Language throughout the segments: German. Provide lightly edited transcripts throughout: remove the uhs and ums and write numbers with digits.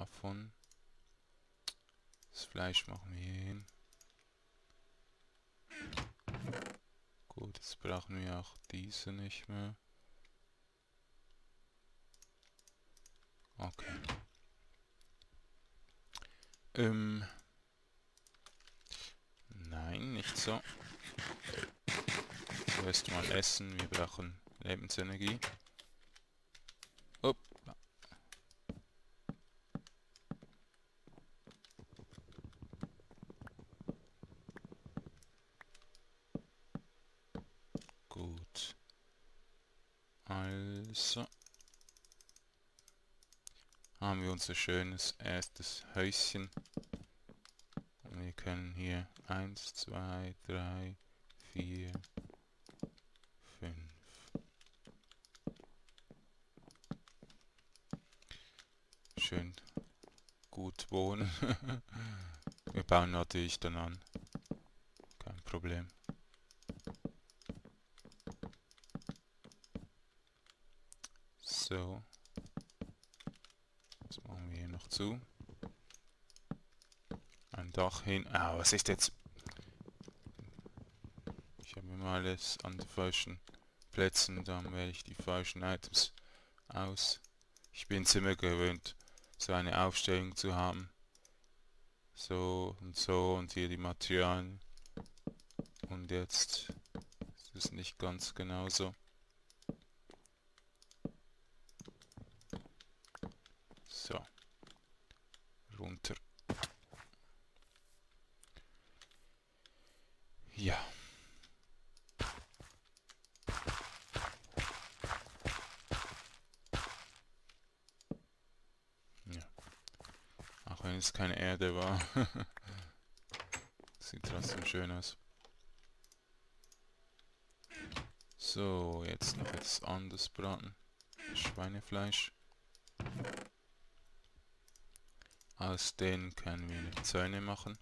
davon. Das Fleisch machen wir hier hin. Gut, jetzt brauchen wir auch diese nicht mehr. Okay. Nein, nicht so. Zuerst mal essen, wir brauchen Lebensenergie. Upp. Gut. Also haben wir unser schönes erstes Häuschen. Und wir können hier 1, 2, 3, 4, 5. Schön gut wohnen. Wir bauen natürlich dann an. Kein Problem. So. Das machen wir hier noch zu. Ein Dach hin. Ah, was ist jetzt? Ich habe immer alles an den falschen Plätzen. Dann wähle ich die falschen Items aus. Ich bin es immer gewöhnt, so eine Aufstellung zu haben. So und hier die Materialien. Und jetzt ist es nicht ganz genauso. So. Runter. Ja. Ja. Auch wenn es keine Erde war. Sieht trotzdem schön aus. So, jetzt noch etwas anderes braten. Schweinefleisch. Aus denen können wir eine Zäune machen.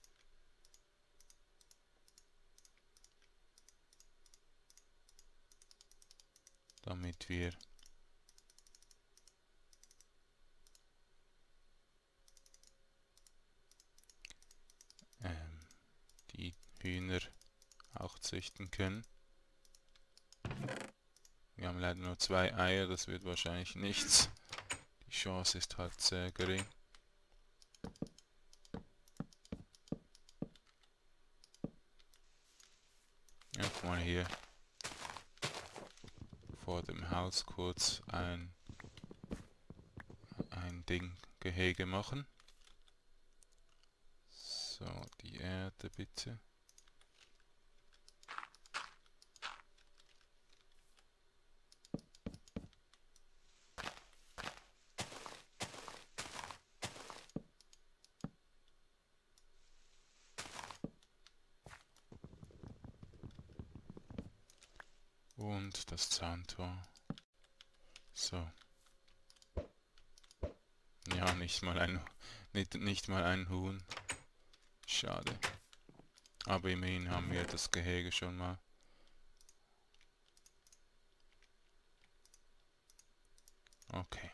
Damit wir die Hühner auch züchten können. Wir haben leider nur 2 Eier, das wird wahrscheinlich nichts. Die Chance ist halt sehr gering. Einfach mal hier vor dem Haus kurz ein Gehege machen. So, die Erde bitte. Und das Zauntor. So. Ja, nicht mal ein Huhn. Schade. Aber immerhin haben wir das Gehege schon mal. Okay.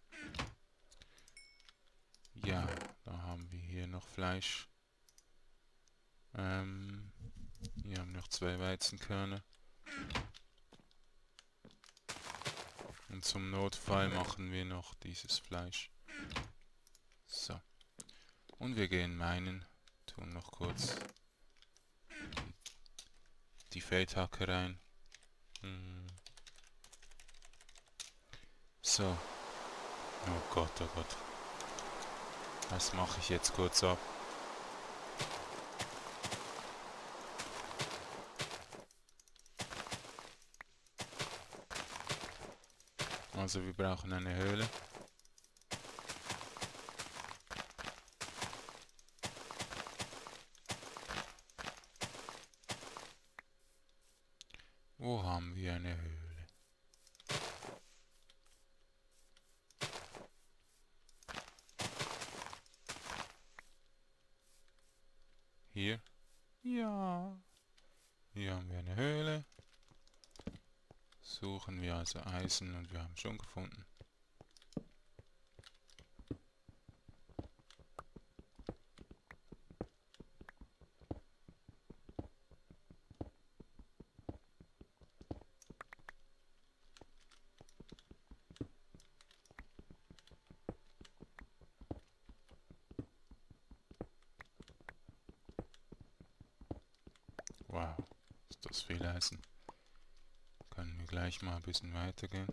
Ja, da haben wir hier noch Fleisch. Hier haben wir noch 2 Weizenkörner. Und zum Notfall machen wir noch dieses Fleisch. So. Und wir gehen meinen. Tun noch kurz die Feldhacke rein. So. Oh Gott, oh Gott. Das mache ich jetzt kurz ab. Also wir brauchen eine Höhle. Wo haben wir eine Höhle? Hier? Ja. Hier haben wir eine Höhle. Suchen wir also Eisen und wir haben schon gefunden. das viel Eisen. Können wir gleich mal ein bisschen weitergehen.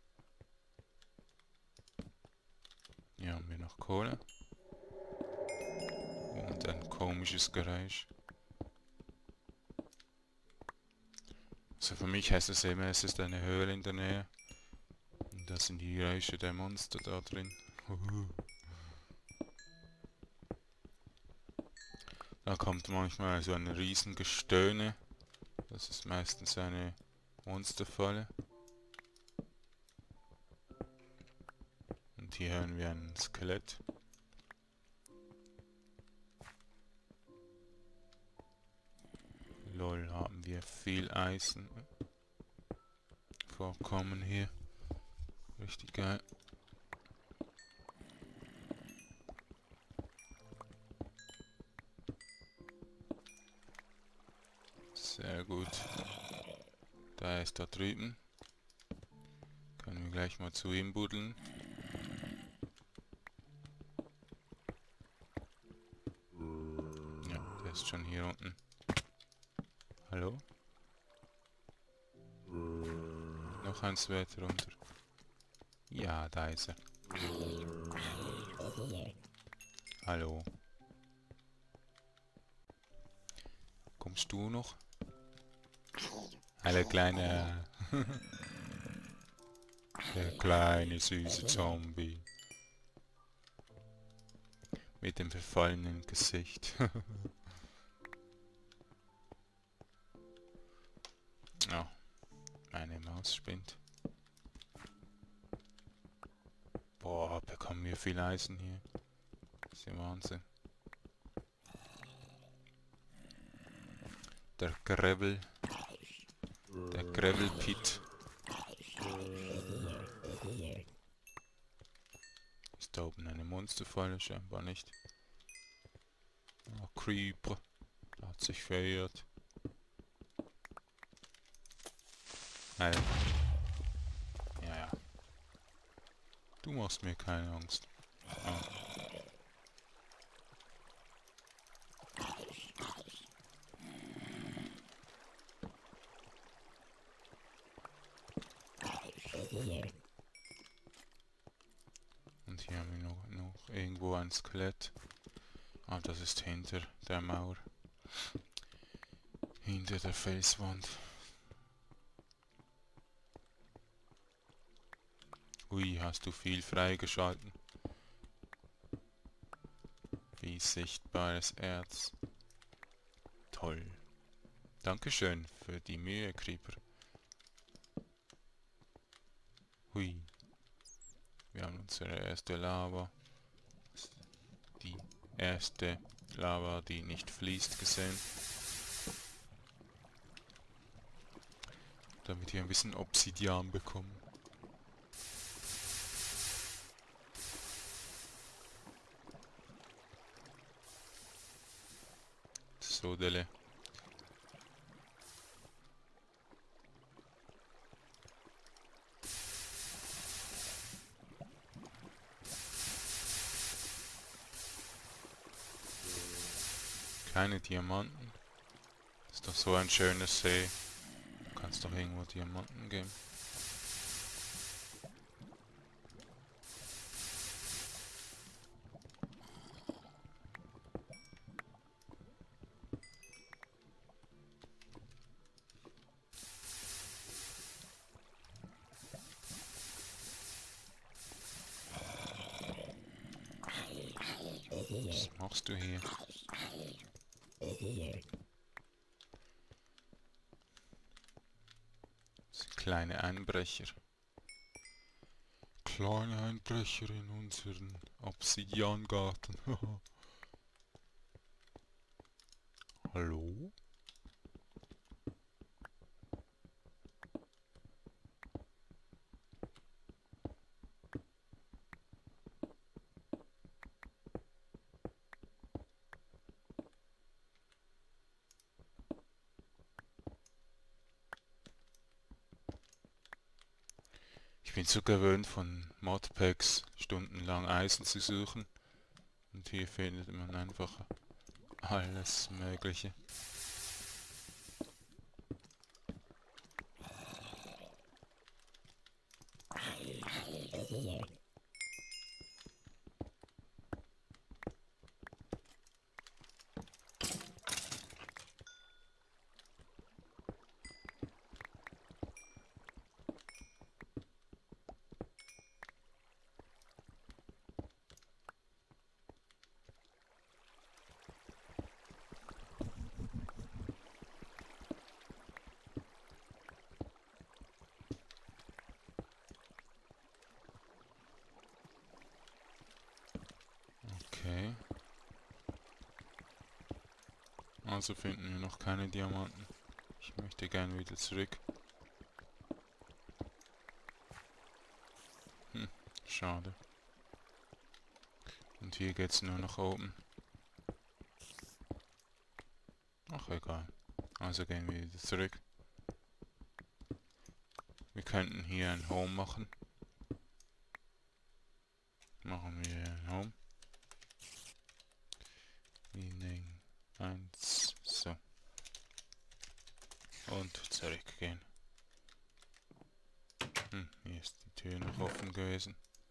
Hier haben wir noch Kohle. Und ein komisches Geräusch. Also für mich heißt es immer, es ist eine Höhle in der Nähe. Und das sind die Geräusche der Monster da drin. Da kommt manchmal so ein riesen Gestöhne. Das ist meistens eine Monsterfalle. Und hier hören wir ein Skelett. Lol, haben wir viel Eisen. Vorkommen hier. Richtig geil. Sehr gut. Da ist da drüben. Können wir gleich mal zu ihm buddeln. Ja, der ist schon hier unten. Hallo? Noch eins weiter runter. Ja, da ist er. Hallo. Kommst du noch? Eine kleine... Der kleine süße Zombie. Mit dem verfallenen Gesicht. Oh, meine Maus spinnt. Boah, bekommen wir viel Eisen hier. Das ist ja Wahnsinn. Der Gravel. Der Gravel Pit. Ist da oben eine Monsterfalle? Scheinbar nicht. Oh, Creeper. Da hat sich verirrt. Nein. Ja, ja. Du machst mir keine Angst. Oh. Und hier haben wir noch irgendwo ein Skelett. Ah, das ist hinter der Mauer. Hinter der Felswand. Ui, hast du viel freigeschalten. Wie sichtbares Erz. Toll. Dankeschön für die Mühe, Creeper. Hui. Wir haben unsere erste Lava. Die erste Lava, die nicht fließt, gesehen. Damit wir ein bisschen Obsidian bekommen. Sodele. Keine Diamanten. Das ist doch so ein schöner See. Du kannst doch irgendwo Diamanten geben. Was machst du hier? Kleine Einbrecher. Kleine Einbrecher in unseren Obsidiangarten. Hallo? Ich bin so gewöhnt, von Modpacks stundenlang Eisen zu suchen. Und hier findet man einfach alles Mögliche. Okay. Also finden wir noch keine Diamanten. Ich möchte gerne wieder zurück. Schade. Und hier geht's nur nach oben. Ach, egal. Also gehen wir wieder zurück. Wir könnten hier ein Home machen. Machen wir ein Home. Wir nehmen 1, so. Und zurückgehen. Hier ist die Tür noch offen gewesen.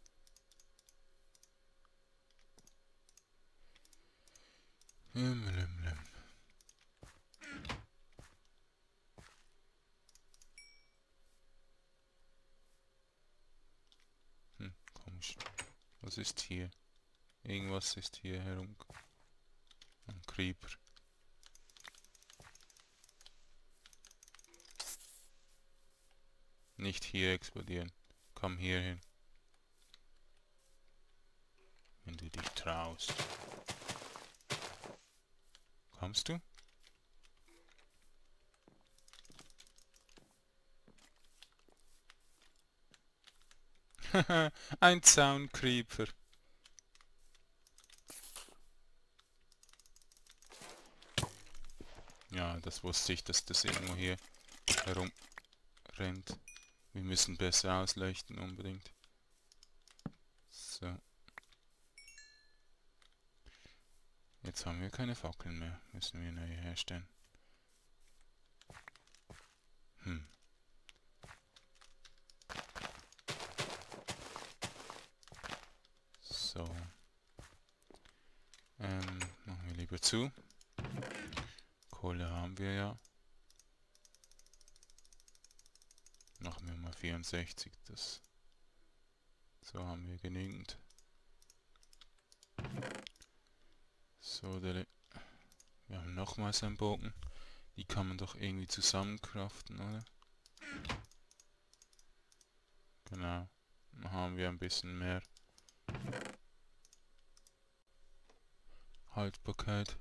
Komisch. Was ist hier? Irgendwas ist hier herum. Ein Creeper. Nicht hier explodieren. Komm hier hin. Wenn du dich traust. Kommst du? Ein Zauncreeper. Ja, das wusste ich, dass das irgendwo hier herumrennt. Wir müssen besser ausleuchten unbedingt. So. Jetzt haben wir keine Fackeln mehr. Müssen wir neue herstellen. So. Machen wir lieber zu. Kohle haben wir ja. Machen wir mal 64. So haben wir genügend. So, wir haben nochmals einen Bogen. Die kann man doch irgendwie zusammencraften, oder? Genau. Dann haben wir ein bisschen mehr Haltbarkeit.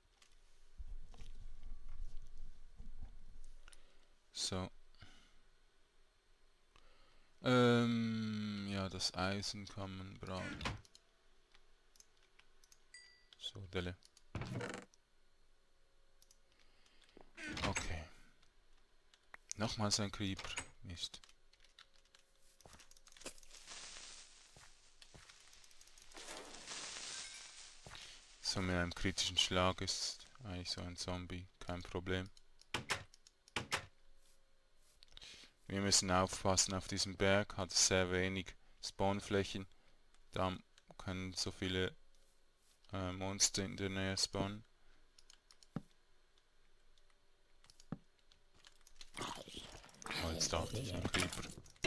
So. Ja, das Eisen kann man braten. So, Delle. Okay. Nochmals ein Creeper. Mist. So, mit einem kritischen Schlag ist eigentlich so ein Zombie kein Problem. Wir müssen aufpassen, auf diesem Berg hat es sehr wenig Spawnflächen. Da können so viele Monster in der Nähe spawnen. Oh, jetzt dachte ich, ein Creeper.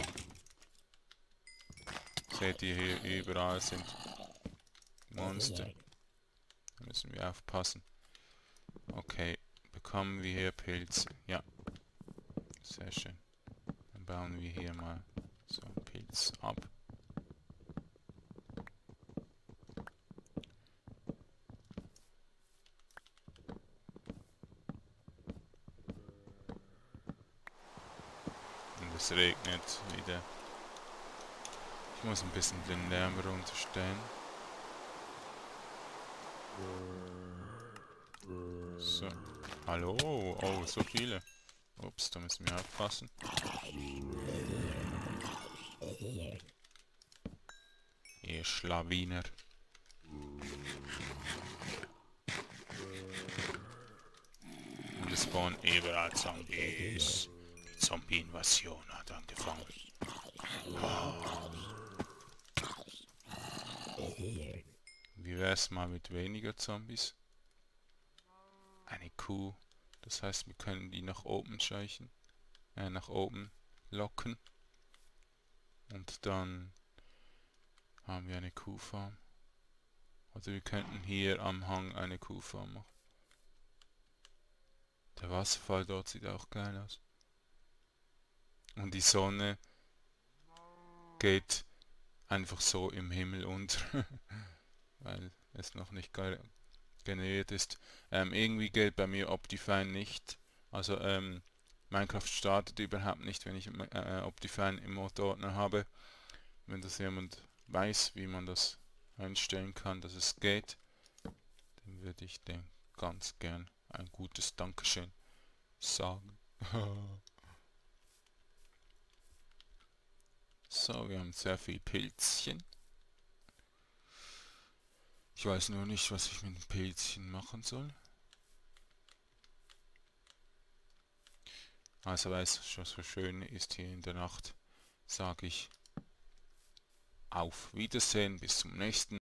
Seht ihr, hier überall sind Monster. Da müssen wir aufpassen. Okay, bekommen wir hier Pilze. Ja, sehr schön. Dann bauen wir hier mal so einen Pilz ab. Und es regnet wieder. Ich muss ein bisschen den Lärm runterstellen. So. Hallo? Oh, so viele. Ups, da müssen wir aufpassen. Ihr Schlawiner. Und es spawnen überall Zombies. Die Zombie-Invasion hat angefangen. Oh. Wie wär's mal mit weniger Zombies? Eine Kuh. Das heißt, wir können die nach oben scheuchen. Nach oben locken. Und dann haben wir eine Kuhfarm. Also wir könnten hier am Hang eine Kuhfarm machen. Der Wasserfall dort sieht auch geil aus. Und die Sonne geht einfach so im Himmel unter, weil es noch nicht generiert ist. Irgendwie geht bei mir Optifine nicht. Also Minecraft startet überhaupt nicht, wenn ich Optifine im Motorordner habe. Wenn das jemand weiß, wie man das einstellen kann, dass es geht, dann würde ich dem ganz gern ein gutes Dankeschön sagen. So, wir haben sehr viel Pilzchen. Ich weiß nur nicht, was ich mit den Pilzchen machen soll. Also weil es schon so schön ist hier in der Nacht, sage ich auf Wiedersehen, bis zum nächsten Mal.